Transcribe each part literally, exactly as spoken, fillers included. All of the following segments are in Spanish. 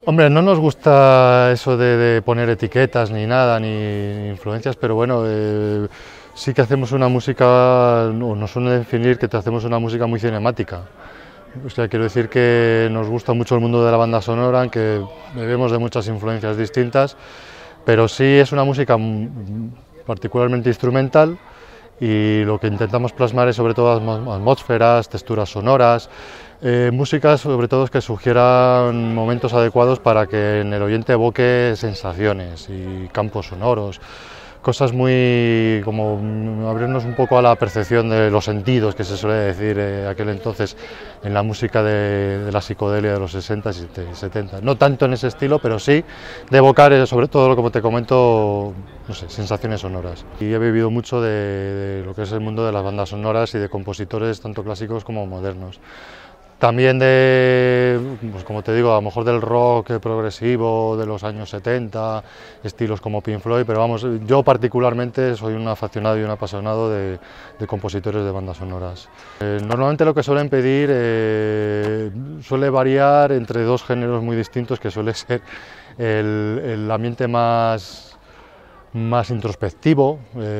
Hombre, no nos gusta eso de, de poner etiquetas ni nada, ni, ni influencias, pero bueno, eh, sí que hacemos una música, o nos suele definir que te hacemos una música muy cinemática. O sea, quiero decir que nos gusta mucho el mundo de la banda sonora, que bebemos de muchas influencias distintas, pero sí es una música particularmente instrumental y lo que intentamos plasmar es sobre todo atmósferas, texturas sonoras, eh, músicas sobre todo que sugieran momentos adecuados para que en el oyente evoque sensaciones y campos sonoros, cosas muy como abrirnos un poco a la percepción de los sentidos que se suele decir eh, aquel entonces en la música de, de la psicodelia de los sesenta y setenta, no tanto en ese estilo, pero sí de evocar eh, sobre todo, como te comento, no sé, sensaciones sonoras. Y he vivido mucho de, de lo que es el mundo de las bandas sonoras y de compositores tanto clásicos como modernos. También de, pues como te digo, a lo mejor del rock progresivo de los años setenta, estilos como Pink Floyd, pero vamos, yo particularmente soy un aficionado y un apasionado de, de compositores de bandas sonoras. Eh, normalmente lo que suelen pedir eh, suele variar entre dos géneros muy distintos, que suele ser el, el ambiente más más introspectivo,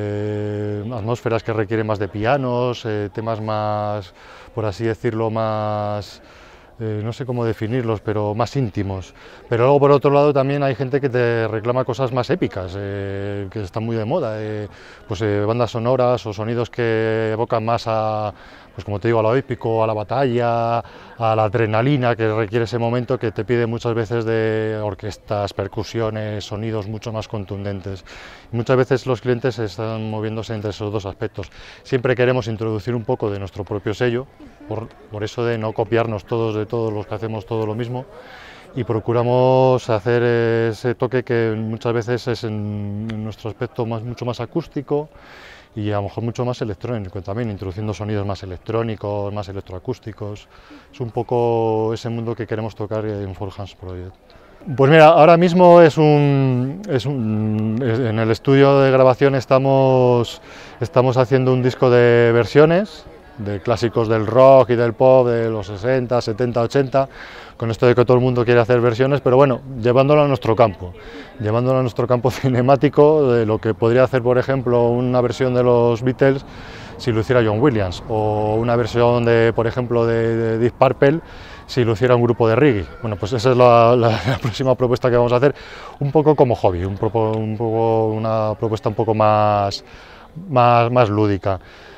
eh, atmósferas que requieren más de pianos, eh, temas más, por así decirlo, más, eh, no sé cómo definirlos, pero más íntimos. Pero luego por otro lado también hay gente que te reclama cosas más épicas, eh, que están muy de moda, eh, pues eh, bandas sonoras o sonidos que evocan más a, pues como te digo, a lo épico, a la batalla, a la adrenalina que requiere ese momento, que te pide muchas veces de orquestas, percusiones, sonidos mucho más contundentes. Y muchas veces los clientes están moviéndose entre esos dos aspectos. Siempre queremos introducir un poco de nuestro propio sello, por, por eso de no copiarnos todos de todos los que hacemos todo lo mismo, y procuramos hacer ese toque que muchas veces es en, en nuestro aspecto más, mucho más acústico, y a lo mejor mucho más electrónico también, introduciendo sonidos más electrónicos, más electroacústicos. Es un poco ese mundo que queremos tocar en Four Hands Project. Pues mira, ahora mismo es un, es un, en el estudio de grabación estamos, estamos haciendo un disco de versiones, de clásicos del rock y del pop de los sesenta, setenta, ochenta, con esto de que todo el mundo quiere hacer versiones, pero bueno, llevándolo a nuestro campo, llevándolo a nuestro campo cinemático, de lo que podría hacer, por ejemplo, una versión de los Beatles si lo hiciera John Williams, o una versión, de, por ejemplo, de, de Deep Purple si lo hiciera un grupo de reggae. Bueno, pues esa es la, la, la próxima propuesta que vamos a hacer, un poco como hobby, un, un poco, una propuesta un poco más, más, más lúdica.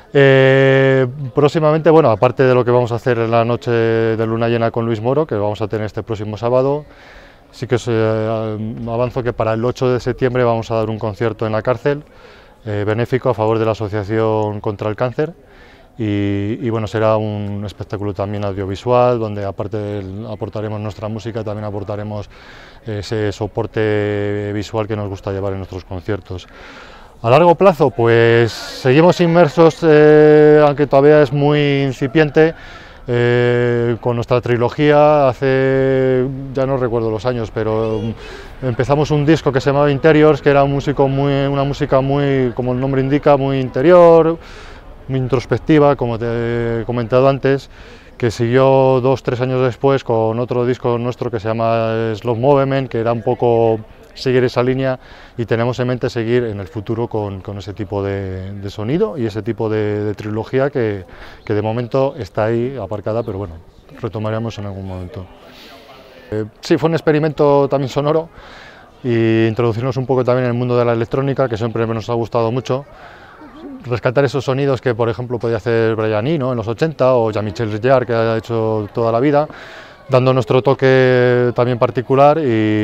Eh, próximamente, bueno, aparte de lo que vamos a hacer en la noche de luna llena con Luis Moro, que vamos a tener este próximo sábado, sí que os eh, avanzo que para el ocho de septiembre vamos a dar un concierto en la cárcel, eh, benéfico a favor de la Asociación contra el Cáncer, y, y bueno, será un espectáculo también audiovisual, donde aparte de aportaremos nuestra música, también aportaremos ese soporte visual que nos gusta llevar en nuestros conciertos. A largo plazo, pues seguimos inmersos, eh, aunque todavía es muy incipiente, eh, con nuestra trilogía. Hace, ya no recuerdo los años, pero empezamos un disco que se llamaba Interiors, que era un músico muy, una música muy, como el nombre indica, muy interior, muy introspectiva, como te he comentado antes, que siguió dos, tres años después con otro disco nuestro que se llama Slow Movement, que era un poco seguir esa línea, y tenemos en mente seguir en el futuro con, con ese tipo de, de sonido y ese tipo de, de trilogía que, que de momento está ahí aparcada, pero bueno, retomaremos en algún momento. Eh, sí, fue un experimento también sonoro, y introducirnos un poco también en el mundo de la electrónica, que siempre nos ha gustado mucho. Rescatar esos sonidos que, por ejemplo, podía hacer Brian Eno en los ochenta, o Jean-Michel Jarre, que ha hecho toda la vida, dando nuestro toque también particular,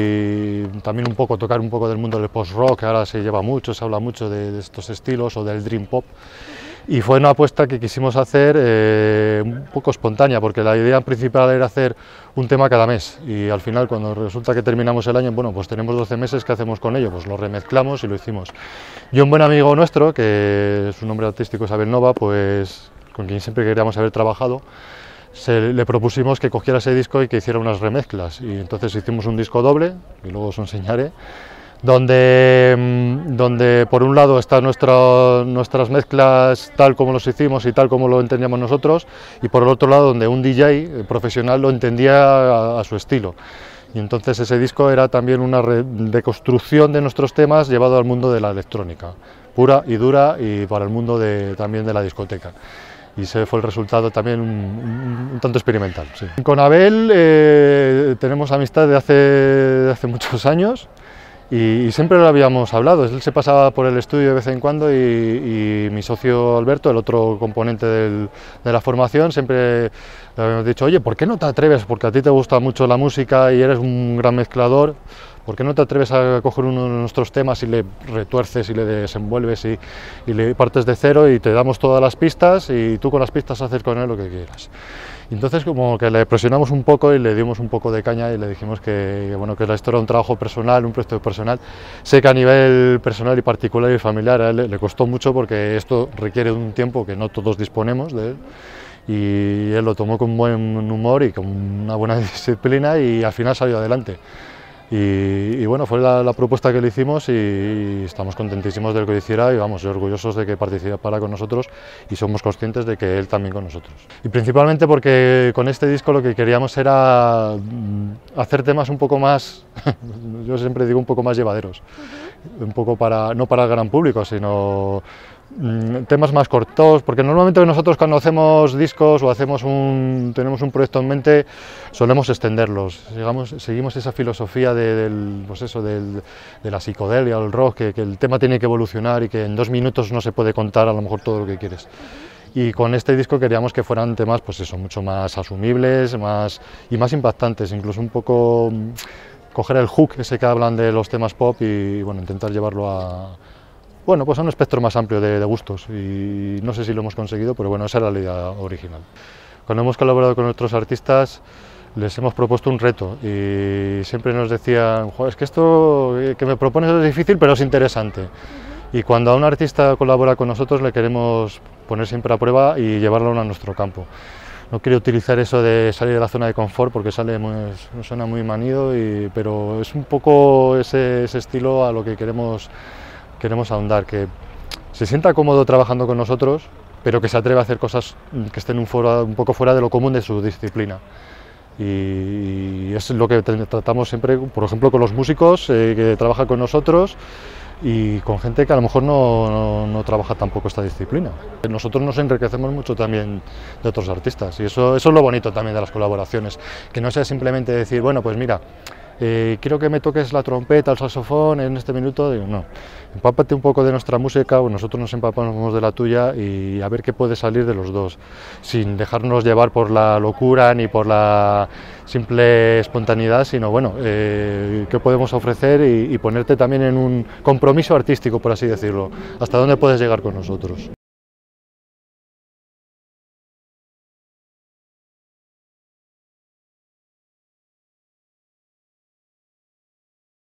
y también un poco tocar un poco del mundo del post-rock, que ahora se lleva mucho, se habla mucho de, de estos estilos, o del dream pop. Y fue una apuesta que quisimos hacer eh, un poco espontánea, porque la idea principal era hacer un tema cada mes, y al final, cuando resulta que terminamos el año, bueno, pues tenemos doce meses, ¿qué hacemos con ello? Pues lo remezclamos y lo hicimos. Y un buen amigo nuestro, que su nombre artístico es Abel Nova, pues con quien siempre queríamos haber trabajado, Se, le propusimos que cogiera ese disco y que hiciera unas remezclas, y entonces hicimos un disco doble, que luego os enseñaré, donde, donde por un lado están nuestra, nuestras mezclas tal como los hicimos y tal como lo entendíamos nosotros, y por el otro lado donde un D J profesional lo entendía a, a su estilo. Y entonces ese disco era también una deconstrucción de nuestros temas llevado al mundo de la electrónica, pura y dura, y para el mundo de, también de la discoteca. Y ese fue el resultado también un, un, un tanto experimental. Sí. Con Abel eh, tenemos amistad de hace, de hace muchos años y, y siempre lo habíamos hablado. Él se pasaba por el estudio de vez en cuando y, y mi socio Alberto, el otro componente del, de la formación, siempre le habíamos dicho: oye, ¿por qué no te atreves? Porque a ti te gusta mucho la música y eres un gran mezclador. ¿Por qué no te atreves a coger uno de nuestros temas y le retuerces y le desenvuelves y, y le partes de cero y te damos todas las pistas y tú con las pistas haces con él lo que quieras? Y entonces como que le presionamos un poco y le dimos un poco de caña y le dijimos que, bueno, que esto era un trabajo personal, un proyecto personal. Sé que a nivel personal y particular y familiar a él le costó mucho porque esto requiere un tiempo que no todos disponemos de él. Y él lo tomó con buen humor y con una buena disciplina y al final salió adelante. Y, y bueno, fue la, la propuesta que le hicimos y, y estamos contentísimos de lo que hiciera y vamos, orgullosos de que participara con nosotros y somos conscientes de que él también con nosotros. Y principalmente porque con este disco lo que queríamos era hacer temas un poco más, yo siempre digo un poco más llevaderos, uh-huh. un poco para, no para el gran público, sino temas más cortos, porque normalmente nosotros cuando hacemos discos o hacemos un, tenemos un proyecto en mente solemos extenderlos, digamos, seguimos esa filosofía de, del, pues eso, del, de la psicodelia o el rock, que, que el tema tiene que evolucionar y que en dos minutos no se puede contar a lo mejor todo lo que quieres. Y con este disco queríamos que fueran temas pues eso, mucho más asumibles más, y más impactantes, incluso un poco coger el hook ese que hablan de los temas pop y bueno, intentar llevarlo a Bueno, pues a un espectro más amplio de, de gustos y no sé si lo hemos conseguido, pero bueno, esa era la idea original. Cuando hemos colaborado con otros artistas les hemos propuesto un reto y siempre nos decían: es que esto que me propones es difícil pero es interesante. Y cuando a un artista colabora con nosotros le queremos poner siempre a prueba y llevarlo a nuestro campo. No quiero utilizar eso de salir de la zona de confort porque sale muy, suena muy manido, y, pero es un poco ese, ese estilo a lo que queremos Queremos ahondar, que se sienta cómodo trabajando con nosotros, pero que se atreva a hacer cosas que estén un, foro, un poco fuera de lo común de su disciplina. Y es lo que tratamos siempre, por ejemplo, con los músicos eh, que trabajan con nosotros y con gente que a lo mejor no, no, no trabaja tampoco esta disciplina. Nosotros nos enriquecemos mucho también de otros artistas y eso, eso es lo bonito también de las colaboraciones, que no sea simplemente decir: bueno, pues mira, Eh, quiero que me toques la trompeta, el saxofón en este minuto. Digo, no, empápate un poco de nuestra música, o nosotros nos empapamos de la tuya y a ver qué puede salir de los dos, sin dejarnos llevar por la locura ni por la simple espontaneidad, sino bueno, eh, qué podemos ofrecer y, y ponerte también en un compromiso artístico, por así decirlo, hasta dónde puedes llegar con nosotros.